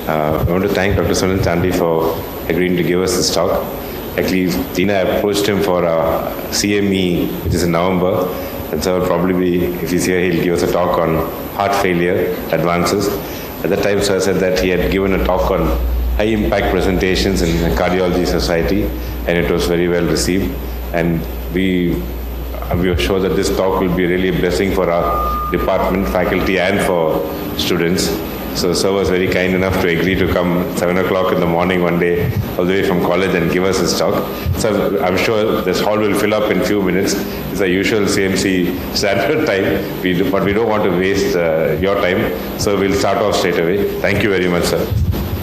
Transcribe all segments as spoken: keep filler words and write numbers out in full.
Uh, I want to thank Doctor Sunil Chandy for agreeing to give us this talk. Actually, Tina approached him for a C M E, which is in November, and so I'll probably be, if he's here, he'll give us a talk on heart failure advances. At that time, sir said that he had given a talk on high-impact presentations in the Cardiology Society, and it was very well received. And we, we are sure that this talk will be really a blessing for our department, faculty, and for students. So sir was very kind enough to agree to come seven o'clock in the morning one day all the way from college and give us his talk. So I'm sure this hall will fill up in a few minutes. It's our usual C M C standard time, we do, but we don't want to waste uh, your time. So we'll start off straight away. Thank you very much, sir.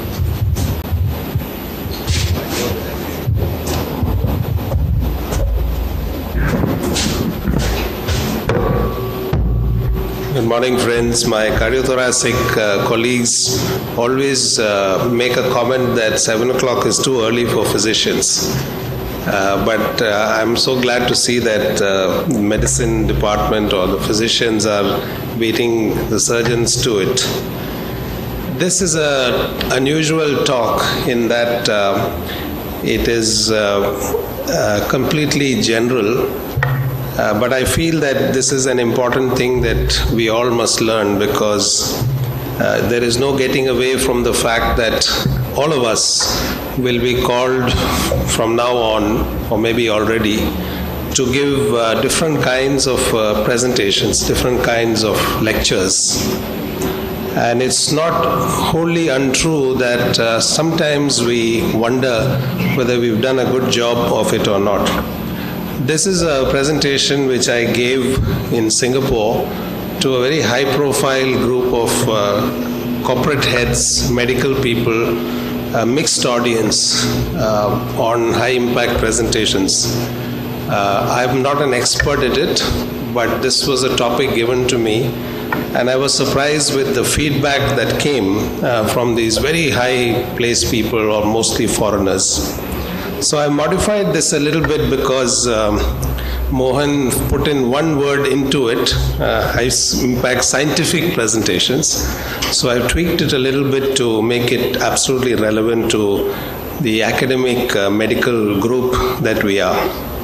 Good morning, friends. My cardiothoracic uh, colleagues always uh, make a comment that seven o'clock is too early for physicians. Uh, but uh, I'm so glad to see that uh, medicine department or the physicians are beating the surgeons to it. This is an unusual talk in that uh, it is uh, uh, completely general. Uh, but I feel that this is an important thing that we all must learn, because uh, there is no getting away from the fact that all of us will be called from now on, or maybe already, to give uh, different kinds of uh, presentations, different kinds of lectures. And it's not wholly untrue that uh, sometimes we wonder whether we've done a good job of it or not. This is a presentation which I gave in Singapore to a very high-profile group of uh, corporate heads, medical people, a mixed audience uh, on high-impact presentations. Uh, I'm not an expert at it, but this was a topic given to me, and I was surprised with the feedback that came uh, from these very high-placed people, or mostly foreigners. So I modified this a little bit because um, Mohan put in one word into it, uh, high impact scientific presentations. So I've tweaked it a little bit to make it absolutely relevant to the academic uh, medical group that we are.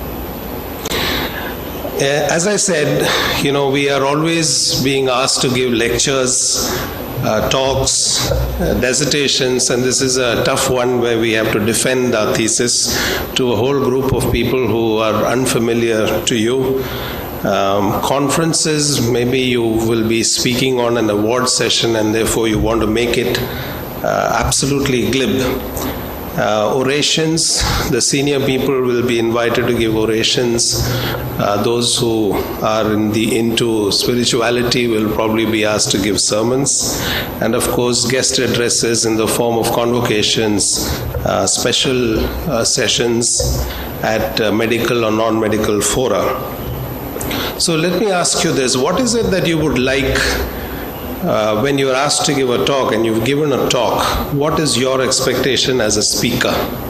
As I said, you know, we are always being asked to give lectures, Uh, talks, uh, dissertations, and this is a tough one where we have to defend our thesis to a whole group of people who are unfamiliar to you. Um, conferences, maybe you will be speaking on an award session and therefore you want to make it uh, absolutely glib. Uh, orations, the senior people will be invited to give orations. Uh, those who are in the, into spirituality will probably be asked to give sermons. And of course, guest addresses in the form of convocations, uh, special uh, sessions at uh, medical or non-medical fora. So let me ask you this. What is it that you would like Uh, when you're asked to give a talk and you've given a talk? What is your expectation as a speaker?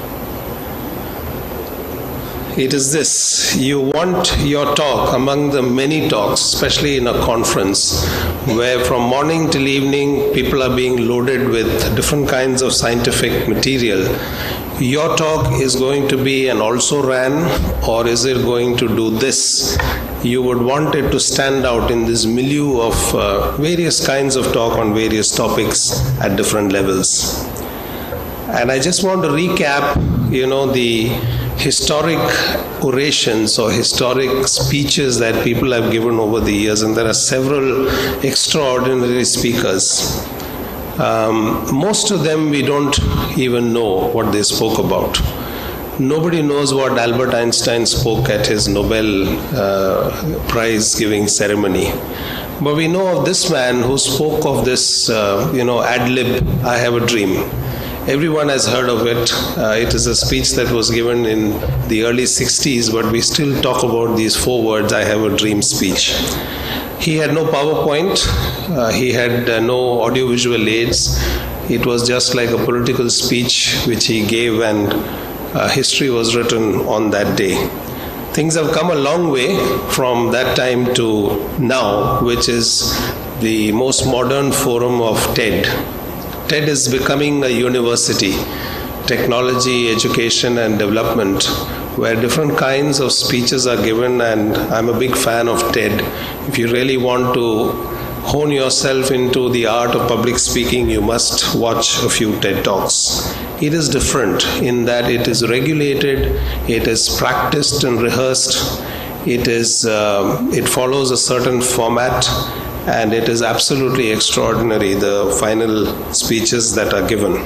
It is this: you want your talk, among the many talks, especially in a conference, where from morning till evening people are being loaded with different kinds of scientific material. Your talk is going to be an also ran, or is it going to do this? You would want it to stand out in this milieu of uh, various kinds of talk on various topics at different levels. And I just want to recap, you know, the historic orations or historic speeches that people have given over the years, and there are several extraordinary speakers. Um, most of them we don't even know what they spoke about. Nobody knows what Albert Einstein spoke at his Nobel uh, Prize giving ceremony. But we know of this man who spoke of this, uh, you know, ad lib, I have a dream. Everyone has heard of it. Uh, it is a speech that was given in the early sixties, but we still talk about these four words, I have a dream speech. He had no PowerPoint. Uh, he had uh, no audiovisual aids. It was just like a political speech which he gave, and Uh, history was written on that day. Things have come a long way from that time to now, which is the most modern forum of TED, TED is becoming a university, technology, education and development, where different kinds of speeches are given, and I'm a big fan of TED. If you really want to hone yourself into the art of public speaking, you must watch a few TED Talks. It is different in that it is regulated, it is practiced and rehearsed, it is uh, it follows a certain format, and it is absolutely extraordinary, the final speeches that are given.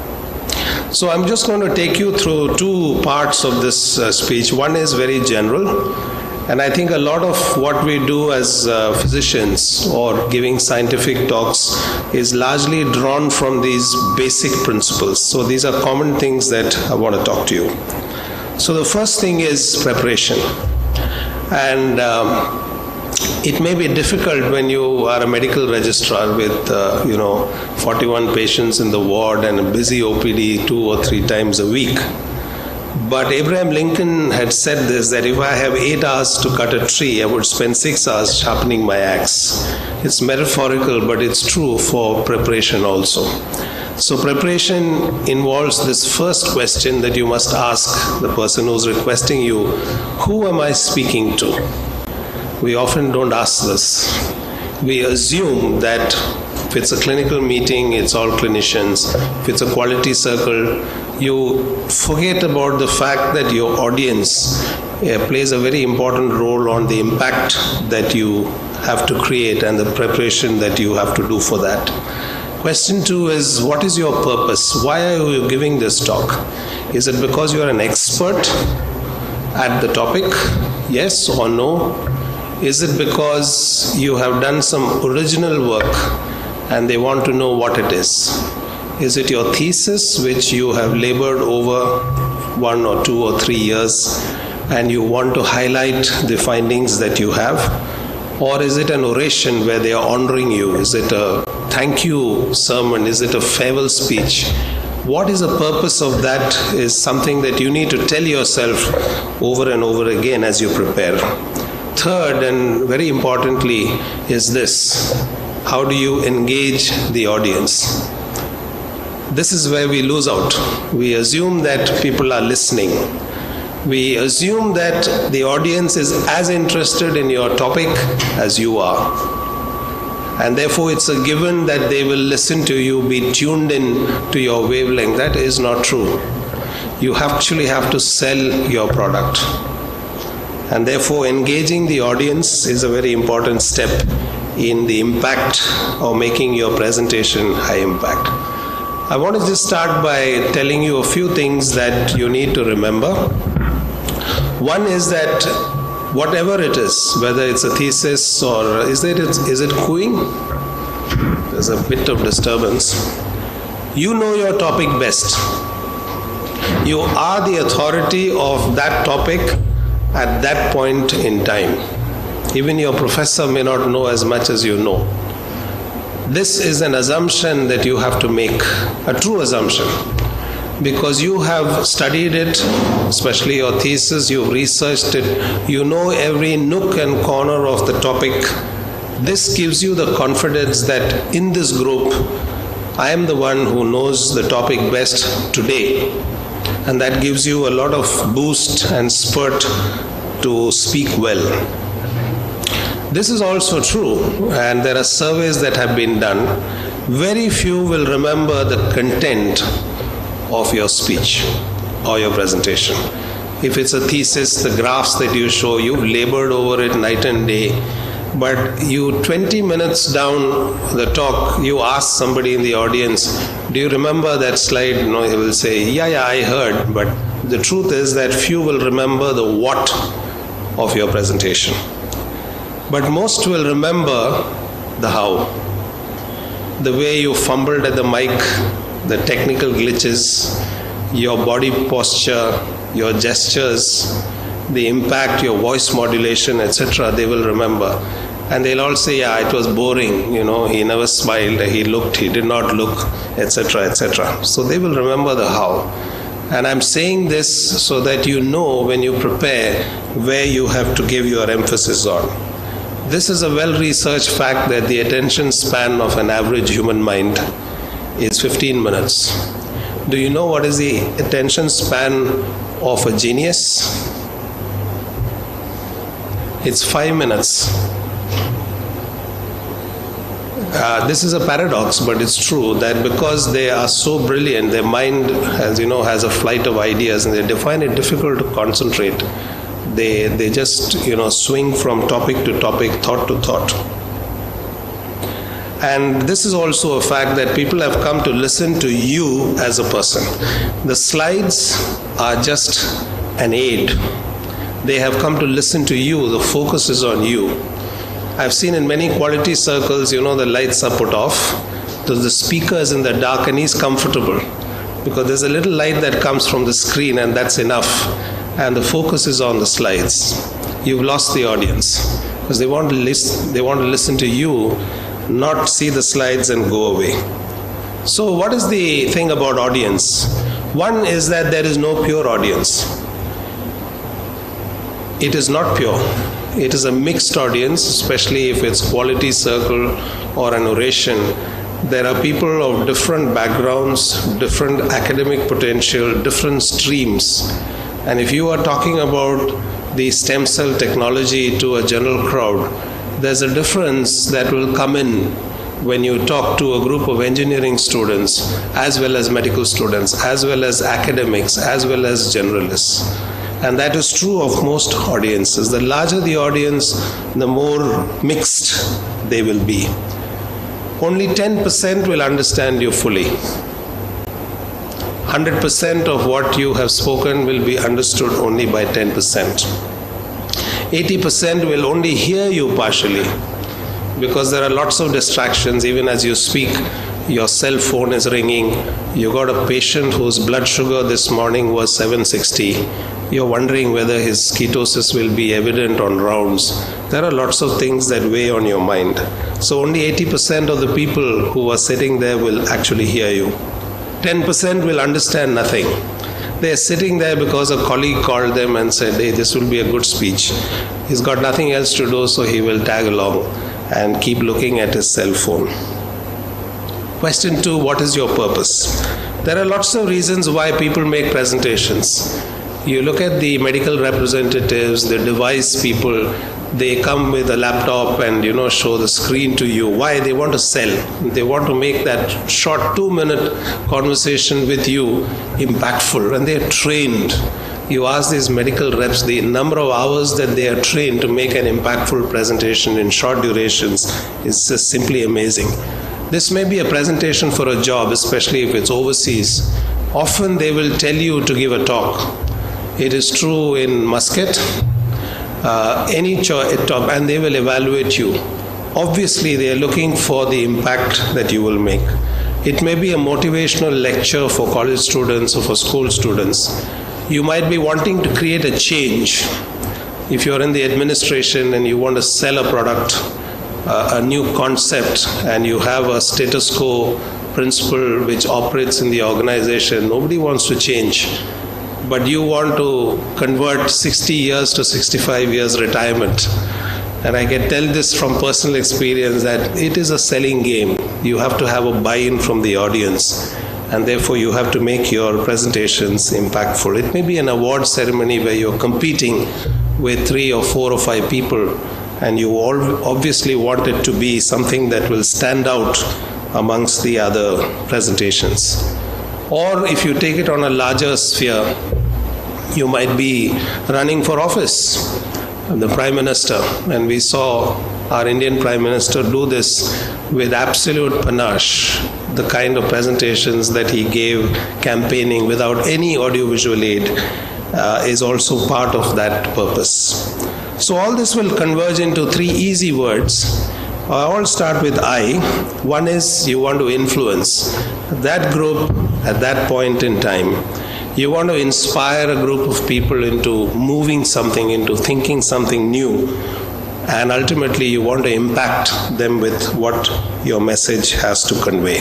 So I'm just going to take you through two parts of this uh, speech. One is very general, and I think a lot of what we do as uh, physicians or giving scientific talks is largely drawn from these basic principles. So these are common things that I want to talk to you. So the first thing is preparation. And um, it may be difficult when you are a medical registrar with, uh, you know, forty-one patients in the ward and a busy O P D two or three times a week. But Abraham Lincoln had said this, that if I have eight hours to cut a tree, I would spend six hours sharpening my axe. It's metaphorical, but it's true for preparation also. So preparation involves this first question that you must ask the person who's requesting you, who am I speaking to? We often don't ask this. We assume that if it's a clinical meeting, it's all clinicians. If it's a quality circle, you forget about the fact that your audience uh, plays a very important role on the impact that you have to create and the preparation that you have to do for that. Question two is, what is your purpose? Why are you giving this talk? Is it because you are an expert at the topic? Yes or no? Is it because you have done some original work and they want to know what it is? Is it your thesis which you have labored over one or two or three years and you want to highlight the findings that you have? Or is it an oration where they are honoring you? Is it a thank you sermon? Is it a farewell speech? What is the purpose of that is something that you need to tell yourself over and over again as you prepare. Third, and very importantly, is this: how do you engage the audience? This is where we lose out. We assume that people are listening. We assume that the audience is as interested in your topic as you are. And therefore it's a given that they will listen to you, be tuned in to your wavelength. That is not true. You actually have to sell your product. And therefore engaging the audience is a very important step in the impact of making your presentation high impact. I want to just start by telling you a few things that you need to remember. One is that whatever it is, whether it's a thesis or is it, is it cooing? There's a bit of disturbance. You know your topic best. You are the authority of that topic at that point in time. Even your professor may not know as much as you know. This is an assumption that you have to make, a true assumption, because you have studied it, especially your thesis, you've researched it, you know every nook and corner of the topic. This gives you the confidence that in this group, I am the one who knows the topic best today. And that gives you a lot of boost and spurt to speak well. This is also true, and there are surveys that have been done. Very few will remember the content of your speech or your presentation. If it's a thesis, the graphs that you show, you've labored over it night and day, but you twenty minutes down the talk, you ask somebody in the audience, do you remember that slide? You know, he will say, yeah, yeah, I heard. But the truth is that few will remember the what of your presentation. But most will remember the how. The way you fumbled at the mic, the technical glitches, your body posture, your gestures, the impact, your voice modulation, et cetera, they will remember. And they'll all say, yeah, it was boring, you know, he never smiled, he looked, he did not look, et cetera, et cetera. So they will remember the how. And I'm saying this so that you know when you prepare where you have to give your emphasis on. This is a well-researched fact that the attention span of an average human mind is fifteen minutes. Do you know what is the attention span of a genius? It's five minutes. Uh, this is a paradox, but it's true that because they are so brilliant, their mind, as you know, has a flight of ideas, and they find it difficult to concentrate. They they just you know swing from topic to topic, thought to thought. And this is also a fact that people have come to listen to you as a person. The slides are just an aid. They have come to listen to you. The focus is on you. I've seen in many quality circles, you know, the lights are put off. So the speaker is in the dark and he's comfortable because there's a little light that comes from the screen and that's enough. And the focus is on the slides. You've lost the audience because they want to listen, they want to listen to you, not see the slides and go away. So what is the thing about audience? One is that there is no pure audience. It is not pure. It is a mixed audience, especially if it's quality circle or an oration. There are people of different backgrounds, different academic potential, different streams. And if you are talking about the stem cell technology to a general crowd, there's a difference that will come in when you talk to a group of engineering students, as well as medical students, as well as academics, as well as generalists. And that is true of most audiences. The larger the audience, the more mixed they will be. Only ten percent will understand you fully. one hundred percent of what you have spoken will be understood only by ten percent. eighty percent will only hear you partially because there are lots of distractions. Even as you speak, your cell phone is ringing. You got a patient whose blood sugar this morning was seven sixty. You're wondering whether his ketosis will be evident on rounds. There are lots of things that weigh on your mind. So only eighty percent of the people who are sitting there will actually hear you. ten percent will understand nothing. They're sitting there because a colleague called them and said, hey, this will be a good speech. He's got nothing else to do, so he will tag along and keep looking at his cell phone. Question two, what is your purpose? There are lots of reasons why people make presentations. You look at the medical representatives, the device people, they come with a laptop and, you know, show the screen to you. Why? They want to sell. They want to make that short two-minute conversation with you impactful, and they're trained. You ask these medical reps the number of hours that they are trained to make an impactful presentation in short durations is just simply amazing. This may be a presentation for a job, especially if it's overseas. Often they will tell you to give a talk. It is true in Muscat, uh, any top, and they will evaluate you. Obviously, they are looking for the impact that you will make. It may be a motivational lecture for college students or for school students. You might be wanting to create a change. If you're in the administration and you want to sell a product, uh, a new concept, and you have a status quo principle which operates in the organization, nobody wants to change. But you want to convert sixty years to sixty-five years retirement. And I can tell this from personal experience that it is a selling game. You have to have a buy-in from the audience. And therefore you have to make your presentations impactful. It may be an award ceremony where you're competing with three or four or five people, and you all obviously want it to be something that will stand out amongst the other presentations. Or if you take it on a larger sphere, you might be running for office, the Prime Minister, and we saw our Indian Prime Minister do this with absolute panache, the kind of presentations that he gave campaigning without any audiovisual aid uh, is also part of that purpose. So all this will converge into three easy words. I all start with I. One is you want to influence that group at that point in time. You want to inspire a group of people into moving something, into thinking something new, and ultimately you want to impact them with what your message has to convey.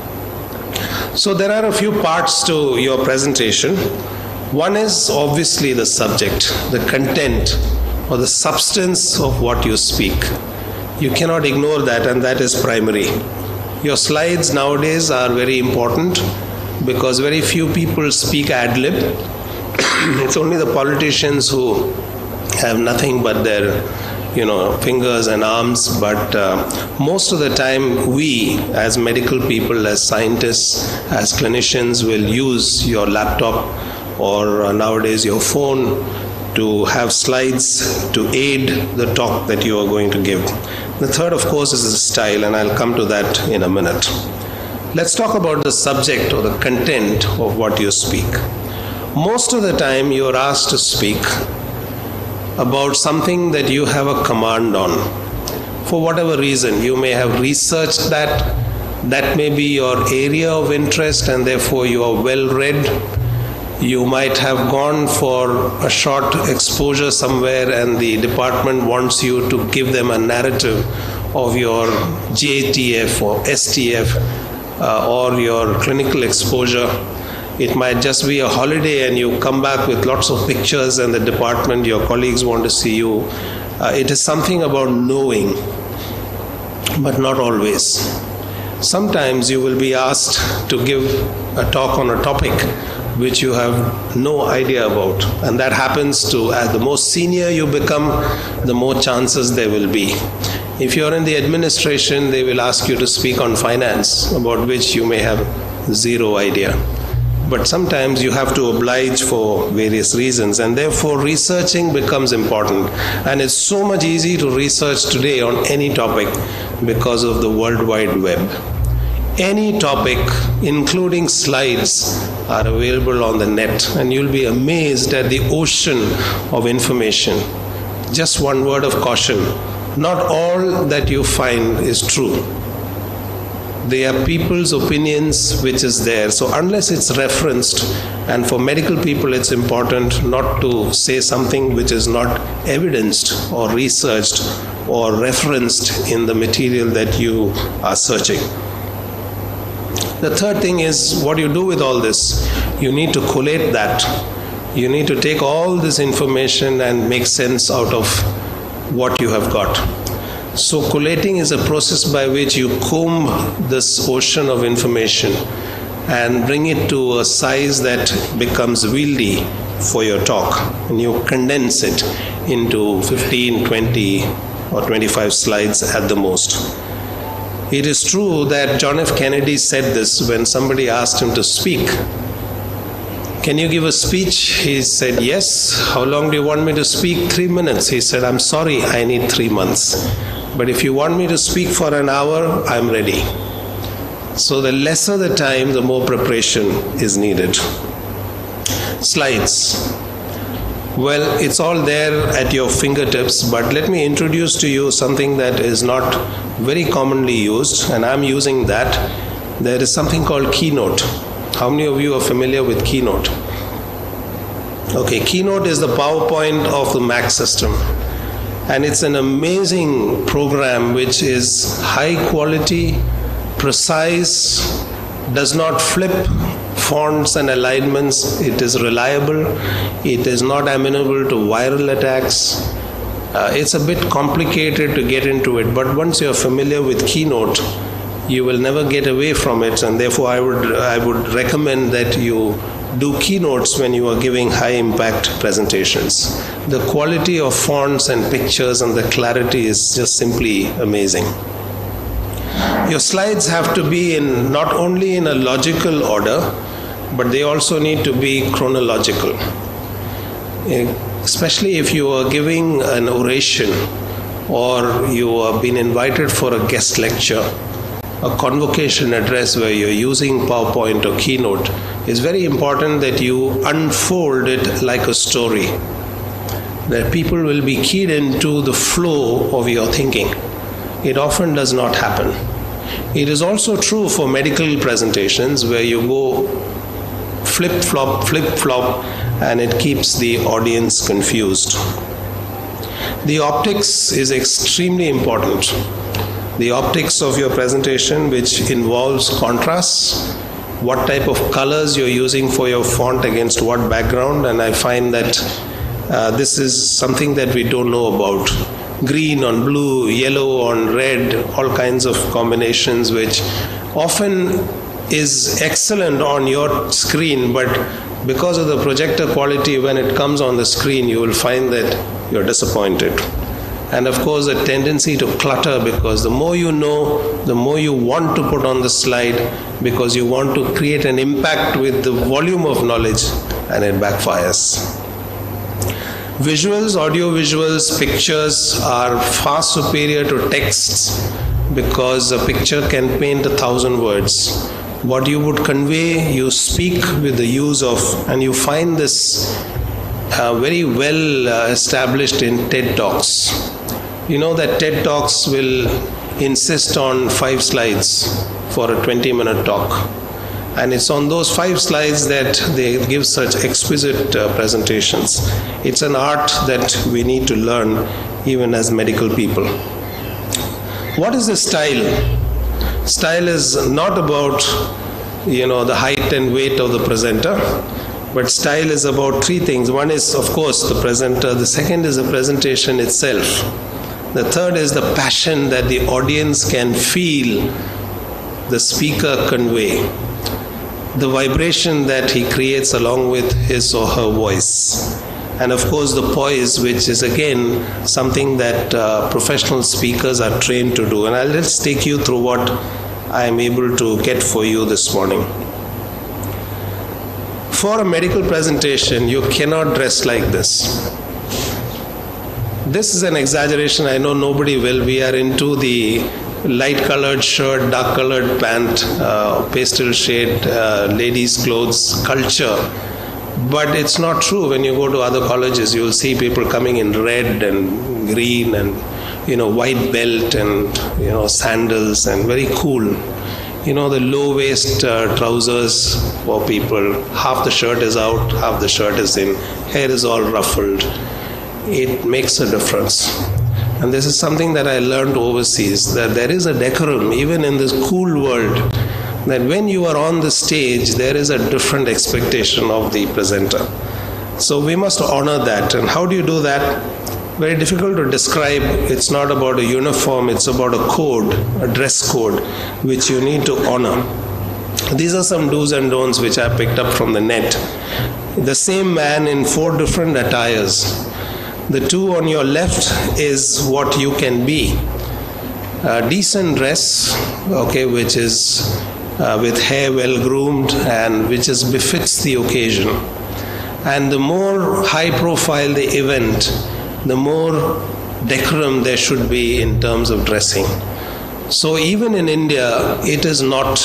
So there are a few parts to your presentation. One is obviously the subject, the content, or the substance of what you speak. You cannot ignore that, and that is primary. Your slides nowadays are very important because very few people speak ad lib. It's only the politicians who have nothing but their, you know, fingers and arms. But uh, most of the time, we as medical people, as scientists, as clinicians, will use your laptop or uh, nowadays your phone to have slides to aid the talk that you are going to give. The third, of course, is the style, and I'll come to that in a minute. Let's talk about the subject or the content of what you speak. Most of the time, you are asked to speak about something that you have a command on. For whatever reason, you may have researched that, that may be your area of interest, and therefore you are well read. You might have gone for a short exposure somewhere and the department wants you to give them a narrative of your J T F or S T F uh, or your clinical exposure. It might just be a holiday and you come back with lots of pictures and the department, your colleagues want to see you. Uh, it is something about knowing, but not always. Sometimes you will be asked to give a talk on a topic which you have no idea about, and that happens to, as the more senior you become, the more chances there will be. If you're in the administration, they will ask you to speak on finance, about which you may have zero idea. But sometimes you have to oblige for various reasons, and therefore researching becomes important. And it's so much easy to research today on any topic because of the World Wide Web. Any topic, including slides, are available on the net, and you'll be amazed at the ocean of information. Just one word of caution: not all that you find is true. They are people's opinions which is there. So unless it's referenced, and for medical people it's important not to say something which is not evidenced or researched or referenced in the material that you are searching. The third thing is what you do with all this. You need to collate that. You need to take all this information and make sense out of what you have got. So collating is a process by which you comb this ocean of information and bring it to a size that becomes wieldy for your talk, and you condense it into fifteen, twenty or twenty-five slides at the most. It is true that John F. Kennedy said this when somebody asked him to speak. Can you give a speech? He said, yes. How long do you want me to speak? Three minutes. He said, I'm sorry, I need three months. But if you want me to speak for an hour, I'm ready. So the lesser the time, the more preparation is needed. Slides. Well, it's all there at your fingertips, but let me introduce to you something that is not very commonly used, and I'm using that. There is something called Keynote. How many of you are familiar with Keynote? Okay, Keynote is the PowerPoint of the Mac system. And it's an amazing program which is high quality, precise, does not flip fonts and alignments. It is reliable. It is not amenable to viral attacks. Uh, it's a bit complicated to get into it, but once you're familiar with Keynote, you will never get away from it, and therefore I would I would recommend that you do keynotes when you are giving high impact presentations. The quality of fonts and pictures and the clarity is just simply amazing. Your slides have to be in not only in a logical order, but they also need to be chronological. Especially if you are giving an oration or you have been invited for a guest lecture, a convocation address where you're using PowerPoint or Keynote, it's very important that you unfold it like a story, that people will be keyed into the flow of your thinking. It often does not happen. It is also true for medical presentations where you go flip-flop, flip-flop, and it keeps the audience confused. The optics is extremely important. The optics of your presentation, which involves contrasts, what type of colors you're using for your font against what background, and I find that uh, this is something that we don't know about. green on blue, yellow on red, all kinds of combinations, which often is excellent on your screen, but because of the projector quality, when it comes on the screen, you will find that you're disappointed. And of course, a tendency to clutter, because the more you know, the more you want to put on the slide, because you want to create an impact with the volume of knowledge, and it backfires. Visuals, audio visuals, pictures are far superior to texts, because a picture can paint a thousand words. What you would convey, you speak with the use of, and you find this uh, very well uh, established in TED Talks. You know that TED Talks will insist on five slides for a twenty minute talk. And it's on those five slides that they give such exquisite uh, presentations. It's an art that we need to learn even as medical people. What is the style? Style is not about, you know, the height and weight of the presenter, but style is about three things. One is, of course, the presenter. The second is the presentation itself. The third is the passion that the audience can feel the speaker convey, the vibration that he creates along with his or her voice. And of course the poise, which is again something that uh, professional speakers are trained to do. And I'll just take you through what I am able to get for you this morning. For a medical presentation, you cannot dress like this. This is an exaggeration, I know nobody will. We are into the light colored shirt, dark colored pant, uh, pastel shade, uh, ladies' clothes culture. But it's not true. When you go to other colleges, you will see people coming in red and green and, you know, white belt and, you know, sandals, and very cool. You know, the low waist uh, trousers for people. Half the shirt is out, half the shirt is in. Hair is all ruffled. It makes a difference. And this is something that I learned overseas, that there is a decorum, even in this cool world, that when you are on the stage, there is a different expectation of the presenter. So we must honor that. And how do you do that? Very difficult to describe. It's not about a uniform, it's about a code, a dress code, which you need to honor. These are some do's and don'ts which I picked up from the net. The same man in four different attires. The two on your left is what you can be. A decent dress, okay, which is uh, with hair well groomed and which is befits the occasion. And the more high profile the event, the more decorum there should be in terms of dressing. So even in India, it is not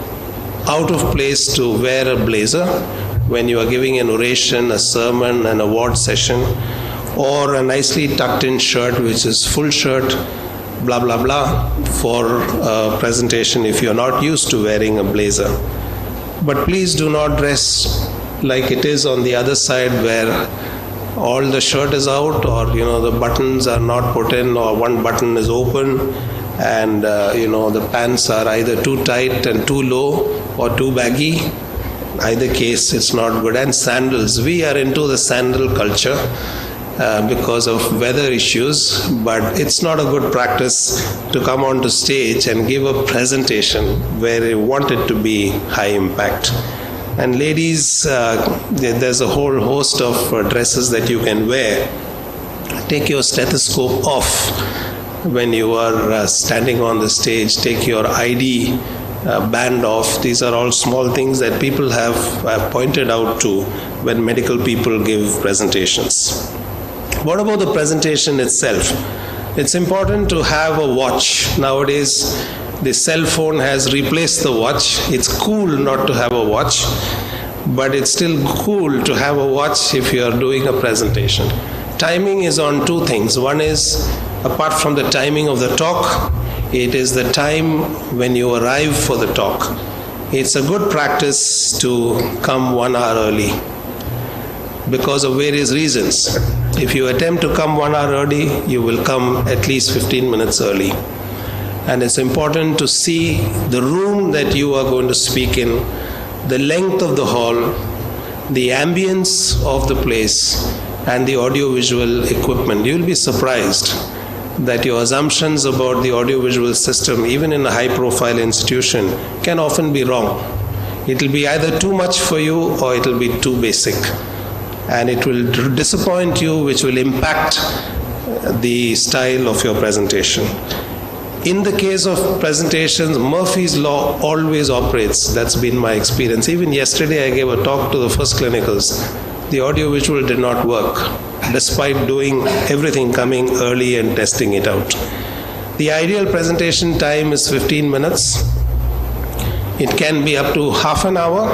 out of place to wear a blazer when you are giving an oration, a sermon, an award session, or a nicely tucked in shirt, which is full shirt, blah, blah, blah, for a presentation if you're not used to wearing a blazer. But please do not dress like it is on the other side, where all the shirt is out, or, you know, the buttons are not put in, or one button is open, and, uh, you know, the pants are either too tight and too low or too baggy. Either case, it's not good. And sandals. We are into the sandal culture. Uh, because of weather issues, but it's not a good practice to come onto stage and give a presentation where you want it to be high impact. And ladies, uh, there's a whole host of uh, dresses that you can wear. Take your stethoscope off when you are uh, standing on the stage. Take your I D uh, band off. These are all small things that people have uh, pointed out to when medical people give presentations. What about the presentation itself? It's important to have a watch. Nowadays, the cell phone has replaced the watch. It's cool not to have a watch, but it's still cool to have a watch if you are doing a presentation. Timing is on two things. One is, apart from the timing of the talk, it is the time when you arrive for the talk. It's a good practice to come one hour early because of various reasons. If you attempt to come one hour early, you will come at least fifteen minutes early. And it's important to see the room that you are going to speak in, the length of the hall, the ambience of the place, and the audio-visual equipment. You'll be surprised that your assumptions about the audiovisual system, even in a high-profile institution, can often be wrong. It will be either too much for you or it will be too basic. And it will disappoint you, which will impact the style of your presentation. In the case of presentations, Murphy's Law always operates. That's been my experience. Even yesterday I gave a talk to the first clinicals. The audiovisual did not work, despite doing everything, coming early and testing it out. The ideal presentation time is fifteen minutes. It can be up to half an hour,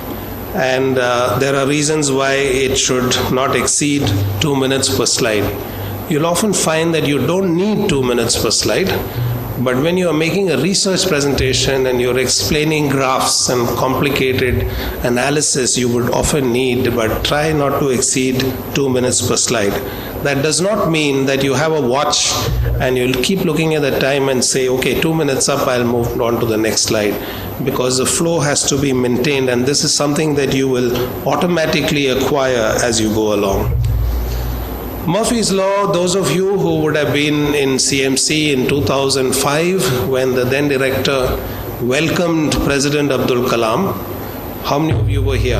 and uh, there are reasons why it should not exceed two minutes per slide. You'll often find that you don't need two minutes per slide, but when you are making a research presentation and you're explaining graphs and complicated analysis, you would often need, but try not to exceed two minutes per slide. That does not mean that you have a watch and you'll keep looking at the time and say, okay, two minutes up, I'll move on to the next slide, because the flow has to be maintained, and this is something that you will automatically acquire as you go along. Murphy's Law, those of you who would have been in C M C in two thousand five when the then director welcomed President Abdul Kalam, how many of you were here?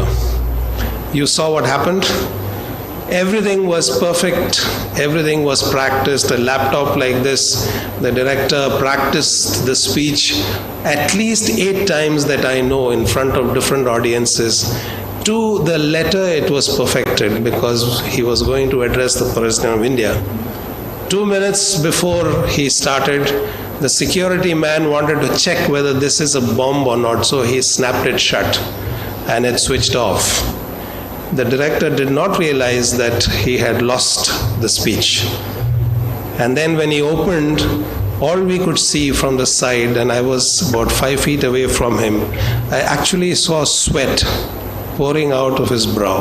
You saw what happened? Everything was perfect, everything was practiced. A laptop like this, the director practiced the speech at least eight times that I know in front of different audiences. To the letter it was perfected, because he was going to address the President of India. Two minutes before he started, the security man wanted to check whether this is a bomb or not, so he snapped it shut and it switched off. The director did not realize that he had lost the speech. And then when he opened, all we could see from the side, and I was about five feet away from him, I actually saw sweat pouring out of his brow.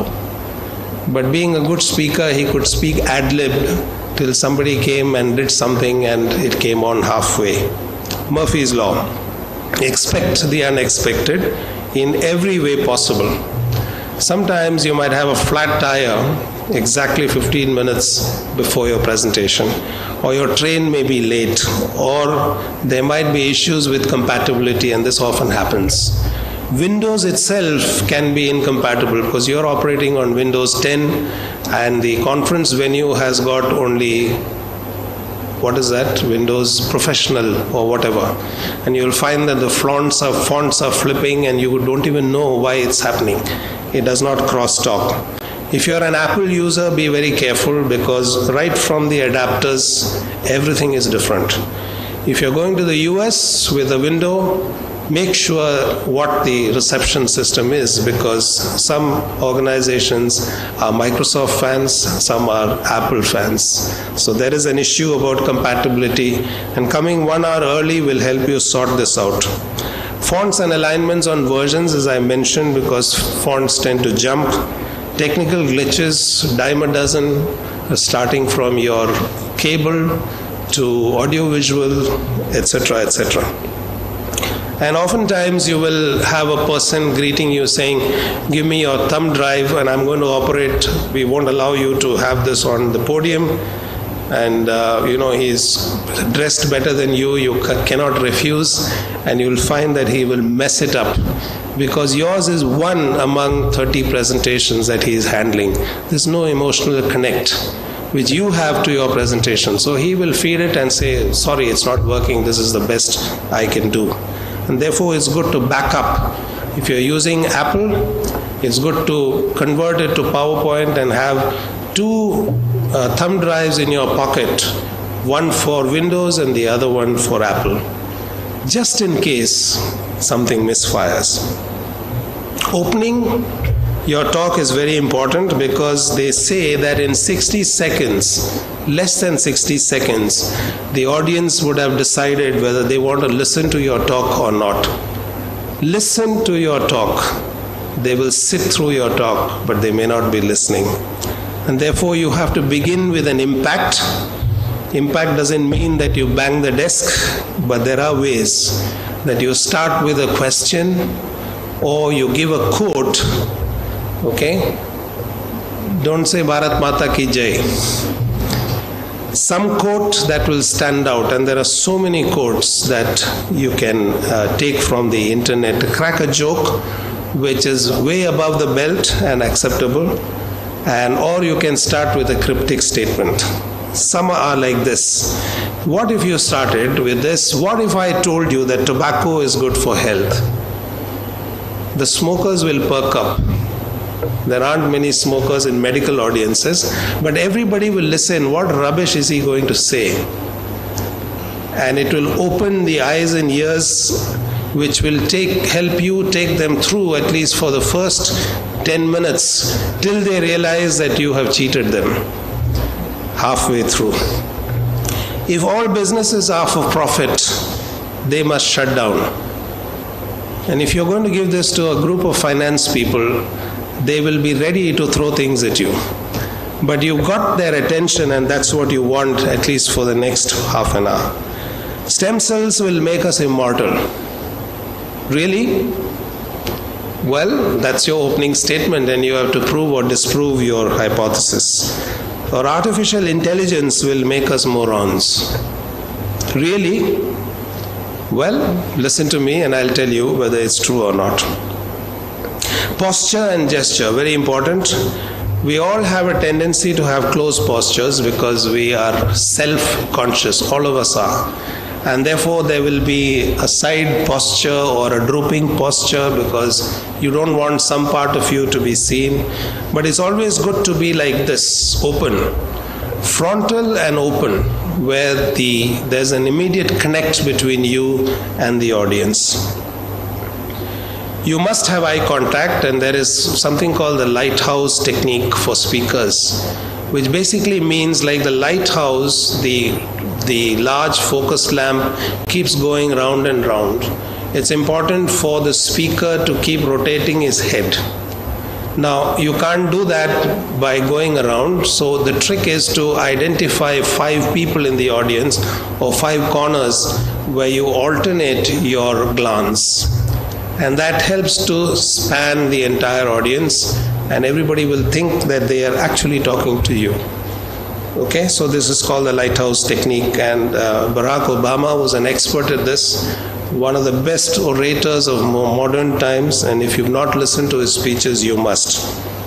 But being a good speaker, he could speak ad-lib till somebody came and did something and it came on halfway. Murphy's Law. Expect the unexpected in every way possible. Sometimes you might have a flat tire exactly fifteen minutes before your presentation, or your train may be late, or there might be issues with compatibility, and this often happens. Windows itself can be incompatible because you're operating on Windows ten and the conference venue has got only, what is that, Windows Professional or whatever, and you'll find that the fonts are, fonts are flipping and you don't even know why it's happening. It does not cross-talk. If you're an Apple user, be very careful, because right from the adapters, everything is different. If you're going to the U S with a window, make sure what the reception system is, because some organizations are Microsoft fans, some are Apple fans. So there is an issue about compatibility, and coming one hour early will help you sort this out. Fonts and alignments on versions, as I mentioned, because fonts tend to jump. Technical glitches, dime a dozen, starting from your cable to audiovisual, et cetera, et cetera. And oftentimes you will have a person greeting you saying, give me your thumb drive and I'm going to operate. We won't allow you to have this on the podium. And uh, you know, he's dressed better than you, you ca- cannot refuse, and you'll find that he will mess it up, because yours is one among thirty presentations that he is handling. There's no emotional connect which you have to your presentation. So he will feed it and say, sorry, it's not working, this is the best I can do. And therefore it's good to back up. If you're using Apple, it's good to convert it to PowerPoint and have two uh, thumb drives in your pocket, one for Windows and the other one for Apple, just in case something misfires. Opening your talk is very important, because they say that in sixty seconds, less than sixty seconds, the audience would have decided whether they want to listen to your talk or not. Listen to your talk. They will sit through your talk, but they may not be listening. And therefore you have to begin with an impact. Impact doesn't mean that you bang the desk, but there are ways that you start with a question or you give a quote. Okay? Don't say Bharat Mata Ki Jai. Some quote that will stand out, and there are so many quotes that you can uh, take from the internet. Crack a joke which is way above the belt and acceptable, and or you can start with a cryptic statement. Some are like this. What if you started with this? What if I told you that tobacco is good for health? The smokers will perk up. There aren't many smokers in medical audiences, but everybody will listen. What rubbish is he going to say? And it will open the eyes and ears, which will take help you take them through at least for the first ten minutes till they realize that you have cheated them halfway through. If all businesses are for profit, they must shut down. And if you're going to give this to a group of finance people, they will be ready to throw things at you. But you got their attention, and that's what you want at least for the next half an hour. Stem cells will make us immortal. Really? Well, that's your opening statement, and you have to prove or disprove your hypothesis. Or artificial intelligence will make us morons. Really? Well, listen to me and I'll tell you whether it's true or not. Posture and gesture, very important. We all have a tendency to have close postures because we are self-conscious, all of us are. And therefore there will be a side posture or a drooping posture because you don't want some part of you to be seen. But it's always good to be like this, open, frontal and open, where the there's an immediate connect between you and the audience. You must have eye contact, and there is something called the lighthouse technique for speakers, which basically means like the lighthouse, the, the large focus lamp keeps going round and round. It's important for the speaker to keep rotating his head. Now, you can't do that by going around, so the trick is to identify five people in the audience or five corners where you alternate your glance. And that helps to span the entire audience, and everybody will think that they are actually talking to you. Okay, so this is called the lighthouse technique, and uh, Barack Obama was an expert at this, one of the best orators of modern times, and if you've not listened to his speeches, you must.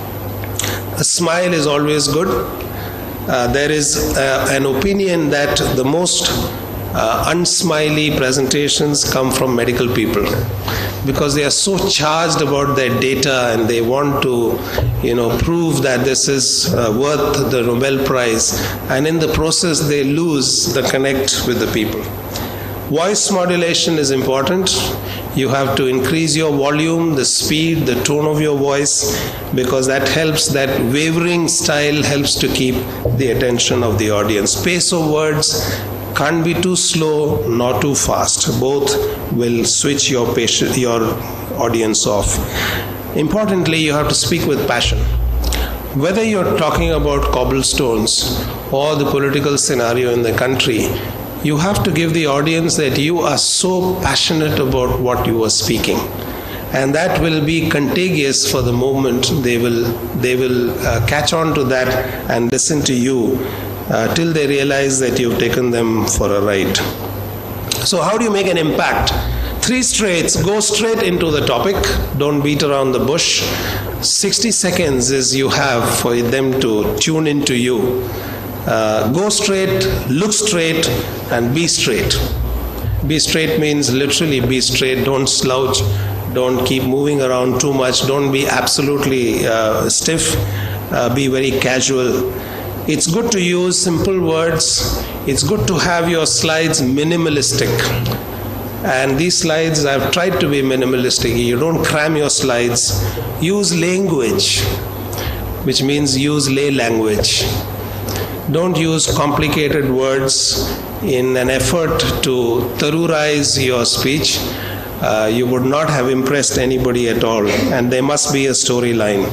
A smile is always good. Uh, there is uh, an opinion that the most uh, unsmiley presentations come from medical people, because they are so charged about their data and they want to, you know, prove that this is uh, worth the Nobel Prize, and in the process they lose the connect with the people. Voice modulation is important. You have to increase your volume, the speed, the tone of your voice, because that helps, that wavering style helps to keep the attention of the audience. Pace of words can't be too slow nor too fast. Both will switch your patient, your audience off. Importantly, you have to speak with passion. Whether you're talking about cobblestones or the political scenario in the country, you have to give the audience that you are so passionate about what you are speaking. And that will be contagious for the moment. They will, they will uh, catch on to that and listen to you Uh, till they realize that you've taken them for a ride. So how do you make an impact? Three straights. Go straight into the topic. Don't beat around the bush. sixty seconds is you have for them to tune into you. Uh, go straight, look straight, and be straight. Be straight means literally be straight. Don't slouch. Don't keep moving around too much. Don't be absolutely uh, stiff. Uh, be very casual. It's good to use simple words. It's good to have your slides minimalistic. And these slides, I've tried to be minimalistic. You don't cram your slides. Use language, which means use lay language. Don't use complicated words in an effort to tharurize your speech. Uh, you would not have impressed anybody at all. And there must be a storyline.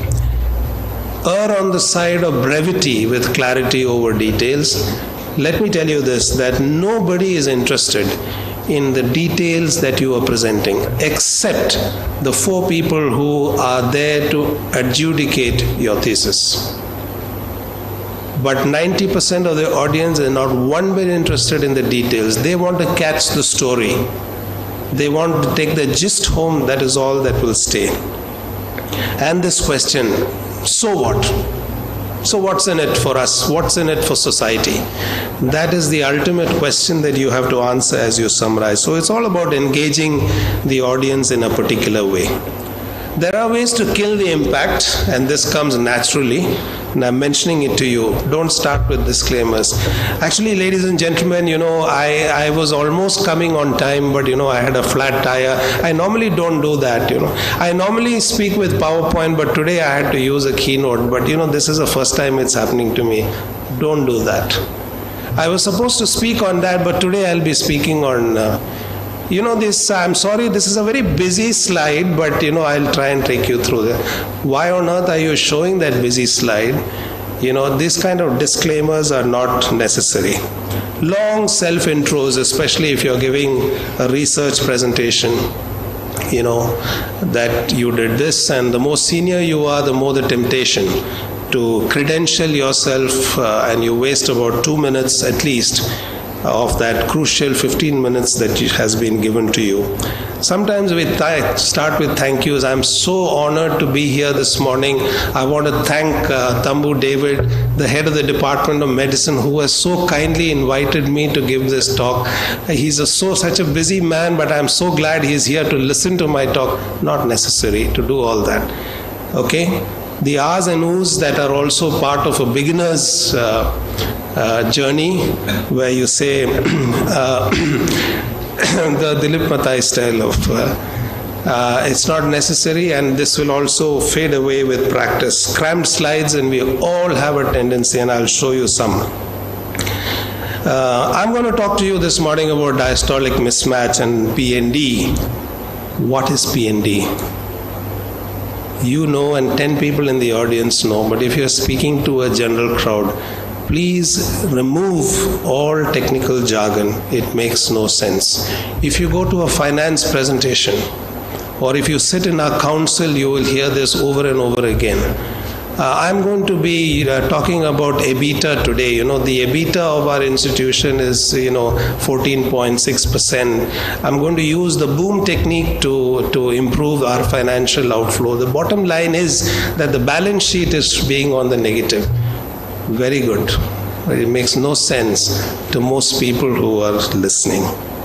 Err on the side of brevity with clarity over details. Let me tell you this, that nobody is interested in the details that you are presenting except the four people who are there to adjudicate your thesis. but ninety percent of the audience is not one bit interested in the details. They want to catch the story. They want to take the gist home, that is all that will stay. And this question, so what? So what's in it for us? What's in it for society? That is the ultimate question that you have to answer as you summarize. So it's all about engaging the audience in a particular way. There are ways to kill the impact, and this comes naturally, and I'm mentioning it to you. Don't start with disclaimers. Actually, ladies and gentlemen, you know, I, I was almost coming on time, but, you know, I had a flat tire. I normally don't do that, you know. I normally speak with PowerPoint, but today I had to use a keynote. But, you know, this is the first time it's happening to me. Don't do that. I was supposed to speak on that, but today I'll be speaking on... Uh, You know, this, I'm sorry, this is a very busy slide, but, you know, I'll try and take you through that. Why on earth are you showing that busy slide? You know, these kind of disclaimers are not necessary. Long self-intros, especially if you're giving a research presentation, you know, that you did this, and the more senior you are, the more the temptation to credential yourself, uh, and you waste about two minutes at least of that crucial fifteen minutes that has been given to you. Sometimes we th- start with thank yous. I'm so honored to be here this morning. I want to thank uh, Tambu David, the head of the Department of Medicine, who has so kindly invited me to give this talk. He's a, so such a busy man, but I'm so glad he's here to listen to my talk. Not necessary to do all that. Okay? The ahs and oohs that are also part of a beginner's uh, Uh, journey, where you say uh, the Dilip Matai style of uh, uh, it's not necessary, and this will also fade away with practice. Crammed slides, and we all have a tendency, and I'll show you some. Uh, I'm going to talk to you this morning about diastolic mismatch and P N D. What is P N D? You know, and ten people in the audience know, but if you're speaking to a general crowd, please remove all technical jargon. It makes no sense. If you go to a finance presentation, or if you sit in our council, you will hear this over and over again. Uh, I'm going to be uh, talking about EBITDA today. You know, the EBITDA of our institution is, you know, fourteen point six percent. I'm going to use the boom technique to, to improve our financial outflow. The bottom line is that the balance sheet is being on the negative. Very good. But it makes no sense to most people who are listening.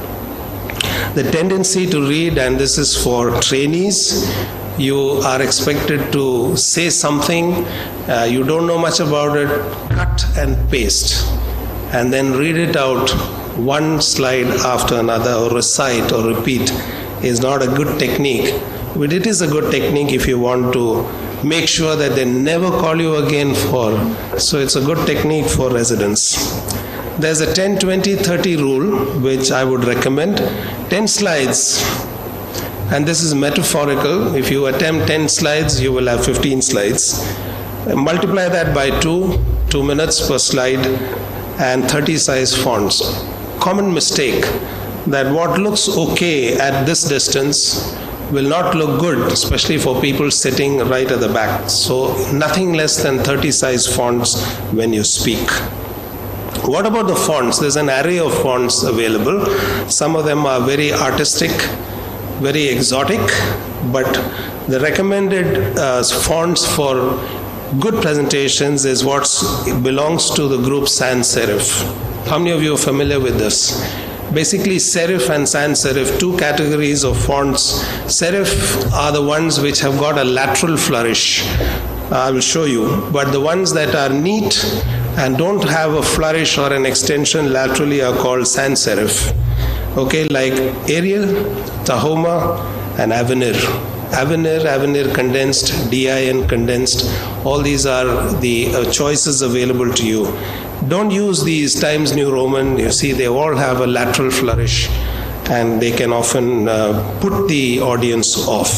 The tendency to read, and this is for trainees, you are expected to say something, uh, you don't know much about it, cut and paste, and then read it out one slide after another, or recite or repeat is not a good technique. But it is a good technique if you want to make sure that they never call you again for, so it's a good technique for residents. There's a ten twenty thirty rule, which I would recommend. ten slides, and this is metaphorical. If you attempt ten slides, you will have fifteen slides. Multiply that by two, two minutes per slide, and thirty size fonts. Common mistake that what looks okay at this distance will not look good, especially for people sitting right at the back. So nothing less than thirty size fonts when you speak. What about the fonts? There's an array of fonts available. Some of them are very artistic, very exotic, but the recommended uh, fonts for good presentations is what belongs to the group sans serif. How many of you are familiar with this? Basically, serif and sans serif, two categories of fonts. Serif are the ones which have got a lateral flourish. I will show you. But the ones that are neat and don't have a flourish or an extension laterally are called sans serif. Okay, like Arial, Tahoma, and Avenir. Avenir, Avenir condensed, D I N condensed. All these are the uh, choices available to you. Don't use these Times New Roman. You see, they all have a lateral flourish, and they can often uh, put the audience off.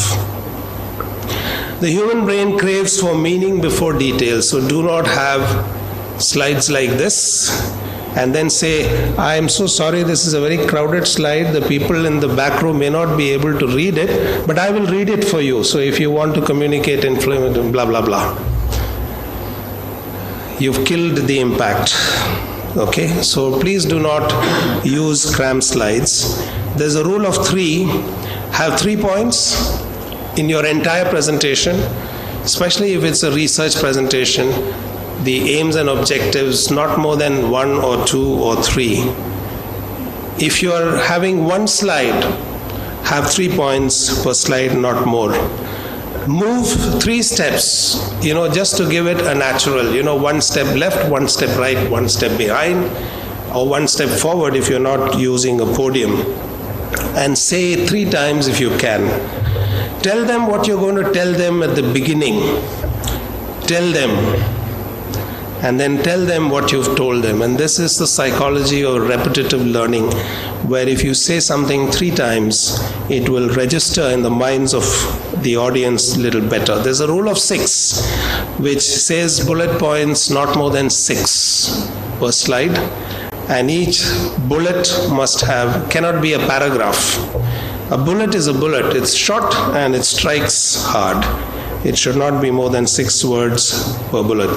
The human brain craves for meaning before details, so do not have slides like this and then say, I am so sorry, this is a very crowded slide. The people in the back row may not be able to read it, but I will read it for you. So if you want to communicate in blah, blah, blah. you've killed the impact. Okay, so please do not use cram slides. There's a rule of three. Have three points in your entire presentation, especially if it's a research presentation. The aims and objectives, not more than one or two or three. If you are having one slide, have three points per slide, not more. Move three steps, you know, just to give it a natural, you know, one step left, one step right, one step behind, or one step forward if you're not using a podium. And say it three times if you can. Tell them what you're going to tell them at the beginning. Tell them. And then tell them what you've told them. And this is the psychology of repetitive learning, where if you say something three times, it will register in the minds of the audience a little better. There's a rule of six, which says bullet points not more than six per slide. And each bullet must have, cannot be a paragraph. A bullet is a bullet. It's short and it strikes hard. It should not be more than six words per bullet.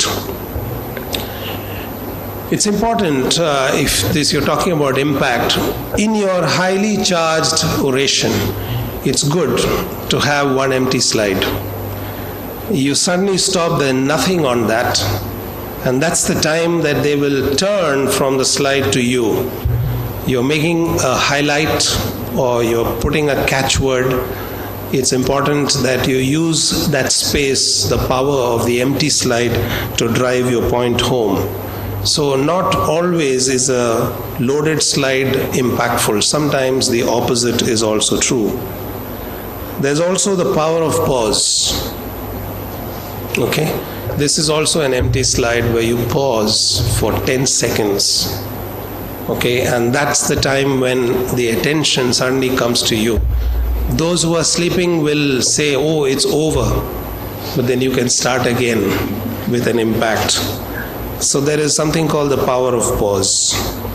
It's important, uh, if this you're talking about impact, in your highly charged oration, it's good to have one empty slide. You suddenly stop, there's nothing on that, and that's the time that they will turn from the slide to you. You're making a highlight or you're putting a catchword. It's important that you use that space, the power of the empty slide, to drive your point home. So not always is a loaded slide impactful. Sometimes the opposite is also true. There's also the power of pause. Okay? This is also an empty slide where you pause for ten seconds. Okay? And that's the time when the attention suddenly comes to you. Those who are sleeping will say, oh, it's over. But then you can start again with an impact. So there is something called the power of pause.